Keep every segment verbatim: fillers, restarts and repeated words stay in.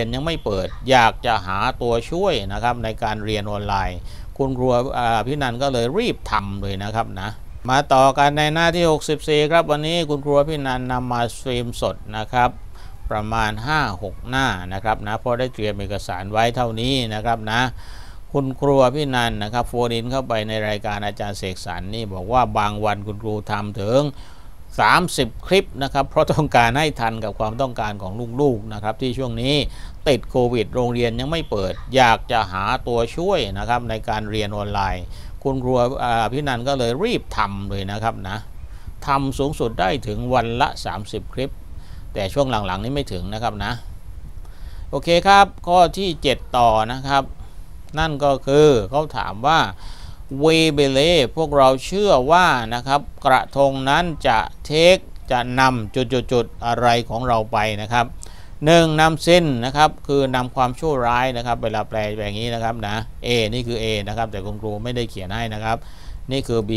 ยังไม่เปิดอยากจะหาตัวช่วยนะครับในการเรียนออนไลน์คุณครูพี่นันก็เลยรีบทำเลยนะครับนะมาต่อกันในหน้าที่หกสิบสี่ครับวันนี้คุณครูพี่นันนำมาสตรีมสดนะครับประมาณ ห้าหก หน้านะครับนะเพราะได้เตรียมเอกสารไว้เท่านี้นะครับนะคุณครูพี่นันนะครับโฟนอินเข้าไปในรายการอาจารย์เสกสรรนี่บอกว่าบางวันคุณครูทำถึงสามสิบคลิปนะครับเพราะต้องการให้ทันกับความต้องการของลูกๆนะครับที่ช่วงนี้ติดโควิดโรงเรียนยังไม่เปิดอยากจะหาตัวช่วยนะครับในการเรียนออนไลน์คุณครูพี่นันก็เลยรีบทำเลยนะครับนะทำสูงสุดได้ถึงวันละสามสิบคลิปแต่ช่วงหลังๆนี้ไม่ถึงนะครับนะโอเคครับข้อที่เจ็ดต่อนะครับนั่นก็คือเขาถามว่าเวเบเลพวกเราเชื่อว่านะครับกระทงนั้นจะเทคจะนำจุดๆๆอะไรของเราไปนะครับหนึ่งนำสิ้นนะครับคือนำความชั่วร้ายนะครับเวลาแปลแบบนี้นะครับนะ A นี่คือ A นะครับแต่คุณครูไม่ได้เขียนให้นะครับนี่คือ B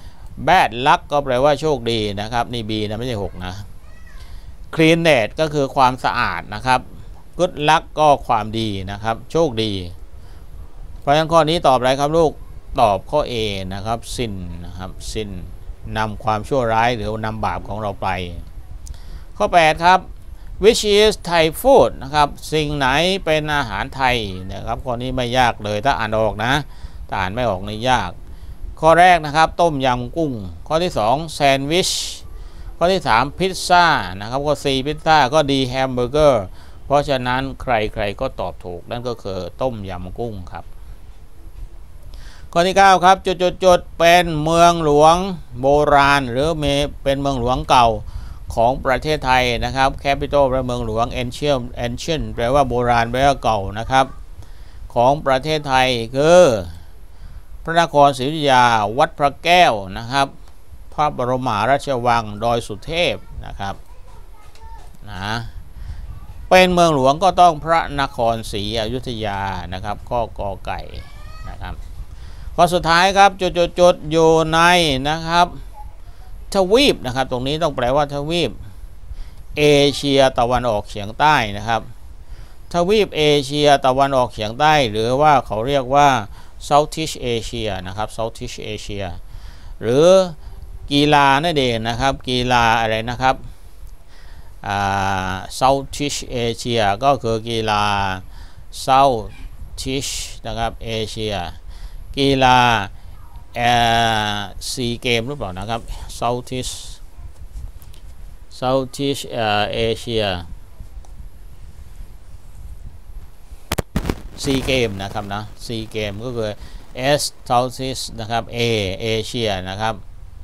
bad luck ก็แปลว่าโชคดีนะครับนี่ B นะไม่ใช่หกนะ cleanness ก็คือความสะอาดนะครับ good luck ก็ความดีนะครับโชคดีเพราะฉะนั้นข้อนี้ตอบอะไรครับลูกตอบข้อ A นะครับสิ้นนะครับสิ้นนำความชั่วร้ายหรือนำบาปของเราไปข้อแปดครับ which is Thai food นะครับสิ่งไหนเป็นอาหารไทยนะครับข้อนี้ไม่ยากเลยถ้าอ่านออกนะถ้าอ่านไม่ออกนี่ยากข้อแรกนะครับต้มยำกุ้งข้อที่สองแซนด์วิชข้อที่สามพิซซ่านะครับข้อสี่พิซซ่าก็ดีแฮมเบอร์เกอร์เพราะฉะนั้นใครๆก็ตอบถูกนั่นก็คือต้มยำกุ้งครับข้อที่เก้าครับจุดๆๆเป็นเมืองหลวงโบราณหรือเป็นเมืองหลวงเก่าของประเทศไทยนะครับ capital แปลว่าเมืองหลวง ancient ancient แปลว่าโบราณแปลว่าเก่านะครับของประเทศไทยคือพระนครศรีอยุธยาวัดพระแก้วนะครับพระบรมมหาราชวังดอยสุเทพนะครับนะเป็นเมืองหลวงก็ต้องพระนครศรีอยุธยานะครับก็กอไก่นะครับข้อสุดท้ายครับจุดๆๆอยู่ในนะครับทวีปนะครับตรงนี้ต้องแปลว่าทวีปเอเชียตะวันออกเฉียงใต้นะครับทวีปเอเชียตะวันออกเฉียงใต้หรือว่าเขาเรียกว่า Southeast Asia นะครับ Southeast Asia หรือกีฬานั่นเองนะครับกีฬาอะไรนะครับอ่า Southeast Asia ก็คือกีฬา Southeast นะครับเอเชียกีฬาเอ่อซีเกมหรือเปล่านะครับ Southeast Southeast เอ่อเอเชียซีเกมนะครับนะซีเกมก็คือ S Southeast นะครับ A เอเชียนะครับ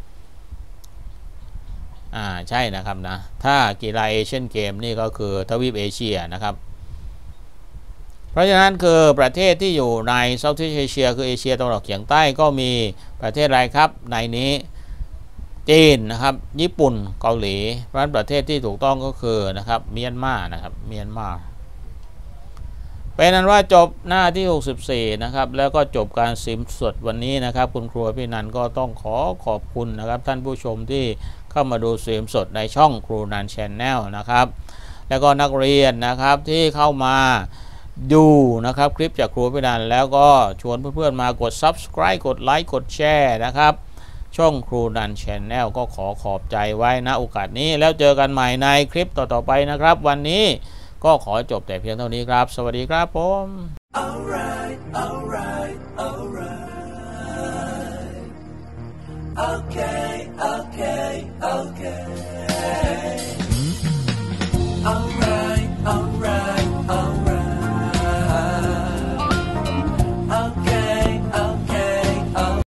อ่าใช่นะครับนะถ้ากีฬาเอเชียนเกมนี่ก็คือทวีปเอเชียนะครับเพราะฉะนั้นคือประเทศที่อยู่ในเซาท์อีสต์เอเชียคือเอเชียตะวันออกเฉียงใต้ก็มีประเทศอะไรครับในนี้จีนนะครับญี่ปุ่นเกาหลีเพราะฉะนั้นประเทศที่ถูกต้องก็คือนะครับเมียนมานะครับเมียนมาเป็นนั้นว่าจบหน้าที่หกสิบสี่นะครับแล้วก็จบการซิมสดวันนี้นะครับคุณครูพี่นันก็ต้องขอขอบคุณนะครับท่านผู้ชมที่เข้ามาดูซิมสดในช่องครูนันแชนแนลนะครับแล้วก็นักเรียนนะครับที่เข้ามาดูนะครับคลิปจากครูพี่นันแล้วก็ชวนเพื่อนๆมากด ซับสไครบ์ กดไลค์กดแชร์นะครับช่องครูนันแชนแนลก็ขอขอบใจไว้นะโอกาสนี้แล้วเจอกันใหม่ในคลิปต่อๆไปนะครับวันนี้ก็ขอจบแต่เพียงเท่านี้ครับสวัสดีครับผม alright alright alright okay okay okay